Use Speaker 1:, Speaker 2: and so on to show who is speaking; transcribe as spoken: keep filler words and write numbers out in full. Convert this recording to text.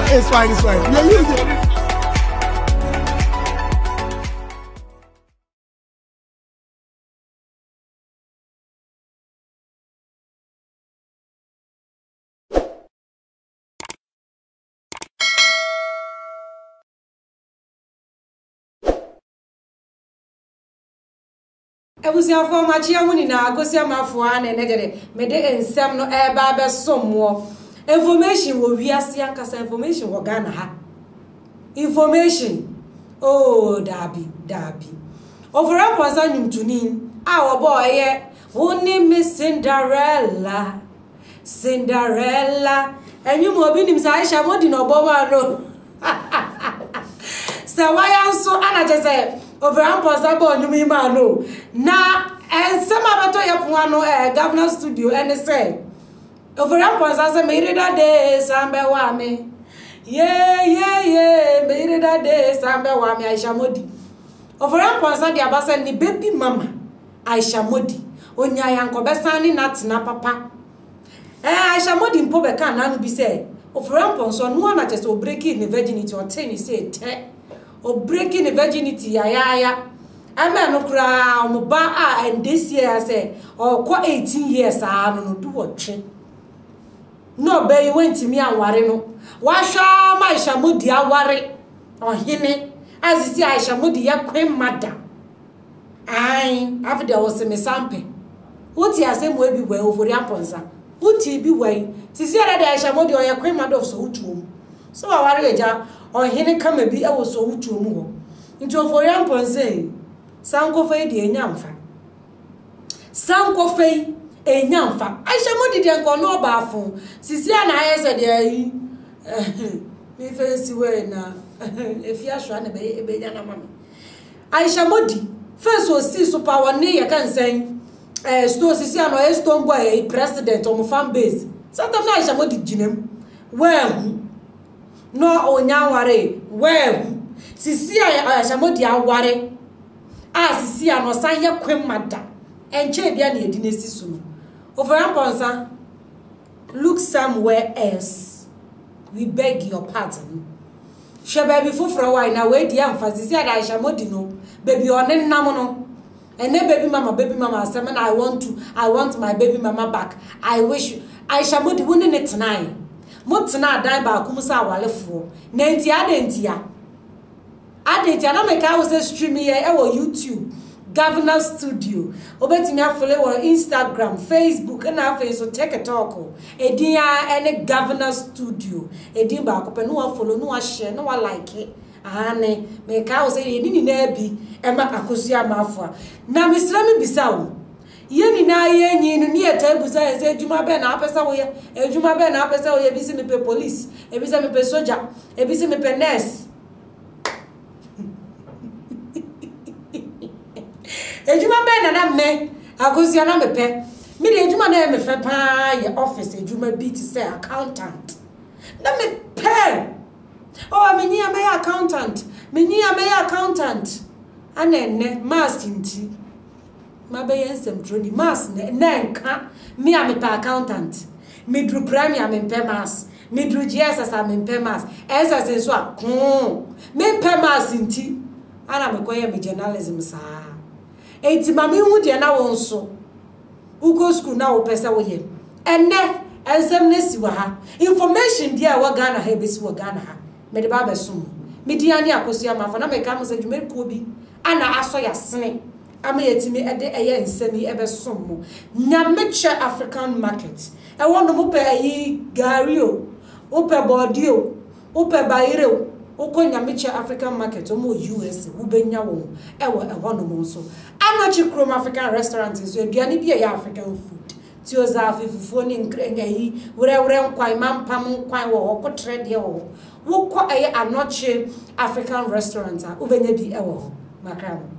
Speaker 1: It's fine, it's fine. Yeah, yeah, yeah.
Speaker 2: Ebusia for machia muni na agosia mafo ane negede mede ensem no e ba be sommo information wo wiase ankasa information wo Ghana ha information oh dabi dabi overa ponsa nyumtuni a wo bo ye woni me Cinderella Cinderella enyum obi nim sa Aisha modi no bo ma no sa waya nso ana jese over ponsa bo nyum ma no na and some of the Yapuano eh governor studio and they say over ponsa say me that day sambe wa me yeah yeah yeah me that day sambe wa me Aisha modi over ponsa dia ba say ni baby mama Aisha modi onya yanko besa ni natina papa eh Aisha modi mpo be kan na no bi say over ponsa no na just o breaking the virginity or ten say te o breaking the virginity ya ya ya Amen no kra mo ba a and this year say or kwa eighteen years ah no do what no be you went me anware no wa hwa ma Aisha modi aware ohene as si Aisha modi ya kwen mada ai after there was me sample uti asem we bi we ofori aponsa uti bi we sisi ara da Aisha modi o ya kwen mada of so utuom so aware eja ohene kama bi e wo so utuom ho nti ofori aponsa Sanko fei di enyamfa. Sanko fei enyamfa. Aisha modi di enko no baafo. Sisi ana ayese di ayi. Me fe si we na. Efi ahwa na be be nya na mama. Aisha modi fe so si so power ne ye kan sen. Eh sto sisi ana e stone boy president o fan base. Satam na Aisha modi ginem. Well. No onyanware. Well. Sisi Aisha modi aware. Ah sisi ano san ye kwem mada enche bia na edi nesi so over amponsa look somewhere else we beg your pardon she baby fufro why na we di amfa sisi ada Aisha modi no baby one nam no ene baby mama baby mama say man I want to I want my baby mama back I wish Aisha modi woni ne tenai mo tena dan ba akumusa awalefo na ntia de ntia Ade tia na me ka wo say stream here e wo YouTube Governor Studio obetimi afole wo Instagram Facebook na afa so TikTok edin ya ene Governor Studio edin ba ko pe no wa follow no wa share no wa like ane me ka wo say edin ni na bi e ma akosia mafo na misra me bisa wo ye ni na ye nyi no ni eta busa e say ejuma be na apesa wo ye ejuma be na apesa wo ye bi se me pe police e bi se me pe soldier e bi se me pe nurse ejuma be na na me agosia na me pe me de ejuma na me fe pa ye office ejuma bi ti say accountant na me pe oh me nya me accountant me nya me accountant anenne mass nti ma be yen semtroni mass na nka me am pe accountant me dru premier me pe mass me dru G S S am pe mass S S so a me pe mass nti ana me koye me journalism sa enti mama hu de na won so ugo school na wo pesa wo ye enne ensem na si wa ha information dia wa Ghana ha besi wa Ghana ha me de ba be sum me dia ni akosia mafa na me ka mo se dwume ko bi ana aso ya sene ama yetimi ede eye nsemi ebe sum mo nyameche African market e wono mo pe ayi gari o o pe body o o pe bayire o Okonya meche African market omo U S wo benya wo ewo ewo no mo so anochi Chrome African restaurant so aduane bi ya African food ti oza afifufuo ni nkrenya yi wure wure nkwan mampam nkwan wo okotre de wo wo ko eye anochi African restaurant a wo benya bi ewo makram